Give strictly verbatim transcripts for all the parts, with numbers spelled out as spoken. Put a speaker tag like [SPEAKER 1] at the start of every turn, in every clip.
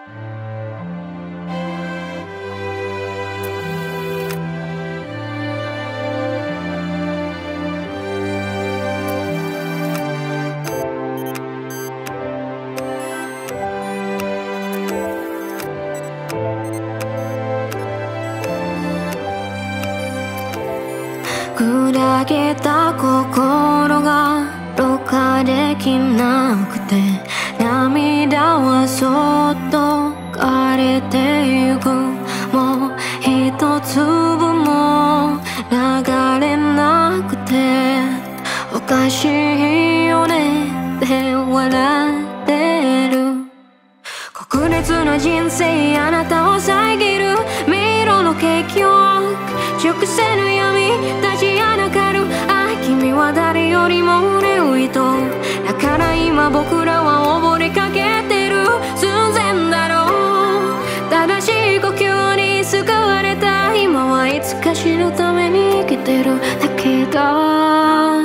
[SPEAKER 1] 砕けた心がろ過できなくて、涙はそっと枯れてゆく。もう一粒も流れなくて、おかしいよねって笑ってる。黒烈な人生、あなたを遮る迷路の結局、直線の闇立ちはだかる。あ、君は誰よりも俺を愛う。だから今僕らは溺れかけてる寸前だろう。正しい呼吸に救われた今はいつか死ぬために生きてるだけだ。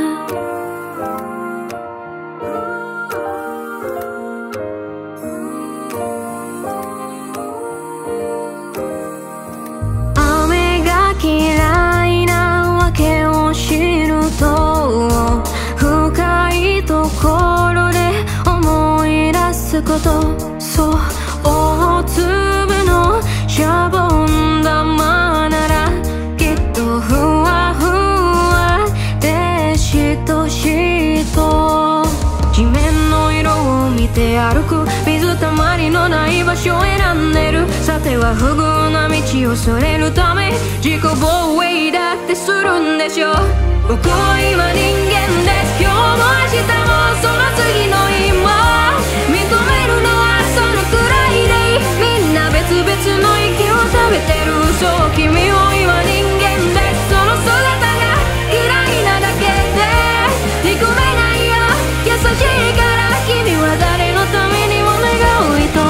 [SPEAKER 1] 嫌いなわけを知ると、深いところで思い出すこと。そう、大粒のシャボン玉ならきっとふわふわでしとしと。地面の色を見て歩く、水たまりのない場所を選んでる。さては不遇な道をそれるため自己防衛だってするんでしょう。僕は今人間です。今日も明日もその次の今、認めるのはそのくらいでいい。みんな別々の息を食べてる。そう、君を今人間です。その姿が嫌いなだけで憎めないよ。優しいから君は誰のためにも願う人。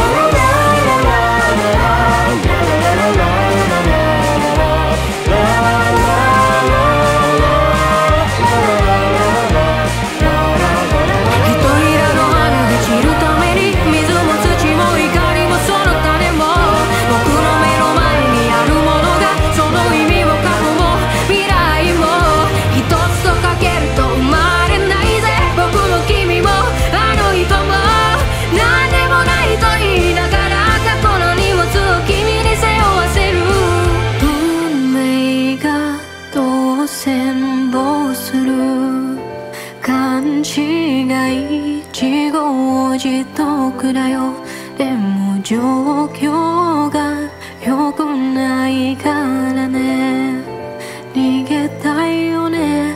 [SPEAKER 1] 自得だよ。でも状況が良くないからね。逃げたいよね、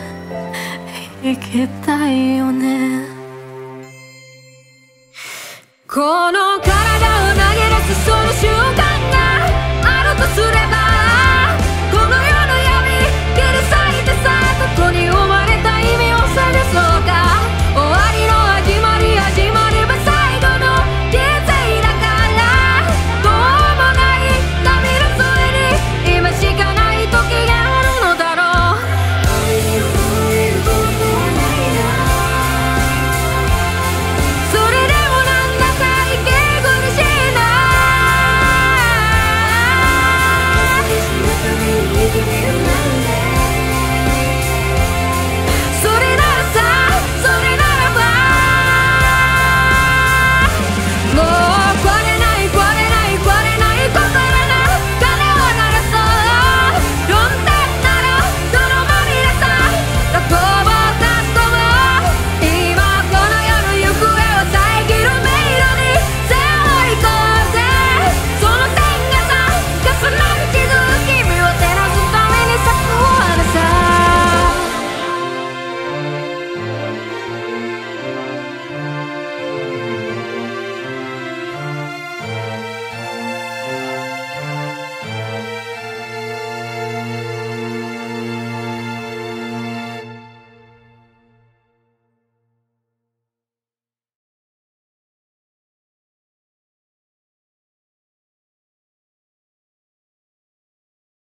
[SPEAKER 1] 生きたいよね。この